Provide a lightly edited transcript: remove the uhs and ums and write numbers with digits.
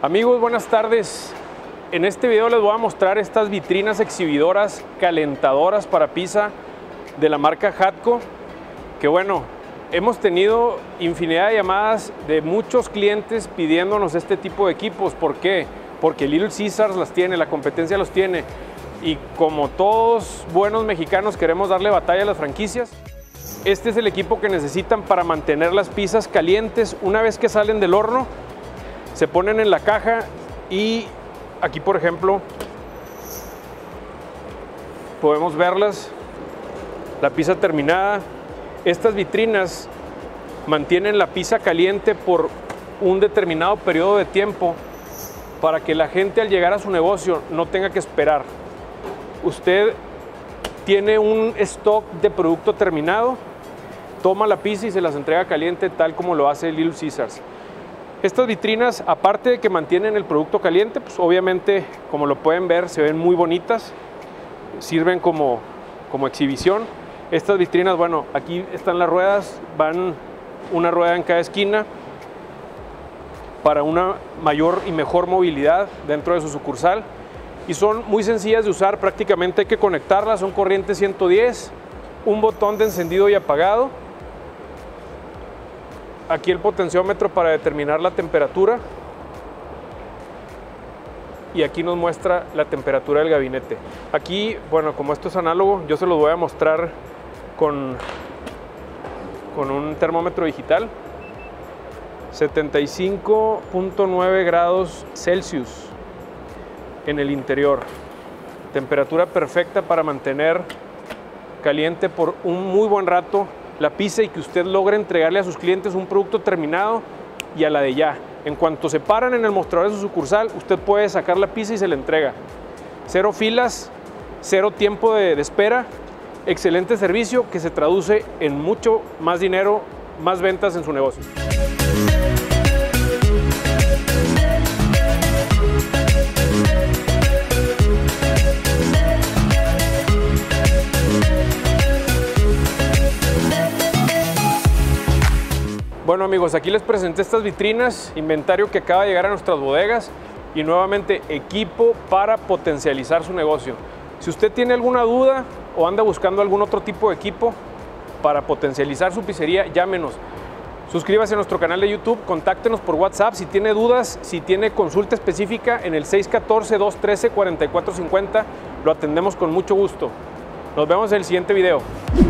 Amigos, buenas tardes. En este video les voy a mostrar estas vitrinas exhibidoras calentadoras para pizza de la marca Hatco, que bueno, hemos tenido infinidad de llamadas de muchos clientes pidiéndonos este tipo de equipos. ¿Por qué? Porque Little Caesars las tiene, la competencia los tiene, y como todos buenos mexicanos queremos darle batalla a las franquicias. Este es el equipo que necesitan para mantener las pizzas calientes una vez que salen del horno. Se ponen en la caja y aquí, por ejemplo, podemos verlas, la pizza terminada. Estas vitrinas mantienen la pizza caliente por un determinado periodo de tiempo para que la gente al llegar a su negocio no tenga que esperar. Usted tiene un stock de producto terminado, toma la pizza y se las entrega caliente tal como lo hace Little Caesars. Estas vitrinas, aparte de que mantienen el producto caliente, pues obviamente, como lo pueden ver, se ven muy bonitas, sirven como exhibición. Estas vitrinas, bueno, aquí están las ruedas, van una rueda en cada esquina para una mayor y mejor movilidad dentro de su sucursal, y son muy sencillas de usar. Prácticamente hay que conectarlas, son corriente 110, un botón de encendido y apagado, aquí el potenciómetro para determinar la temperatura, y aquí nos muestra la temperatura del gabinete. Aquí, bueno, como esto es análogo, yo se los voy a mostrar con un termómetro digital. 75.9 grados Celsius en el interior. Temperatura perfecta para mantener caliente por un muy buen rato la pizza y que usted logre entregarle a sus clientes un producto terminado y a la de ya. En cuanto se paran en el mostrador de su sucursal, usted puede sacar la pizza y se la entrega. Cero filas, cero tiempo de espera, excelente servicio que se traduce en mucho más dinero, más ventas en su negocio. Bueno amigos, aquí les presenté estas vitrinas, inventario que acaba de llegar a nuestras bodegas y nuevamente equipo para potencializar su negocio. Si usted tiene alguna duda o anda buscando algún otro tipo de equipo para potencializar su pizzería, llámenos. Suscríbase a nuestro canal de YouTube, contáctenos por WhatsApp si tiene dudas, si tiene consulta específica en el 614-213-4450, lo atendemos con mucho gusto. Nos vemos en el siguiente video.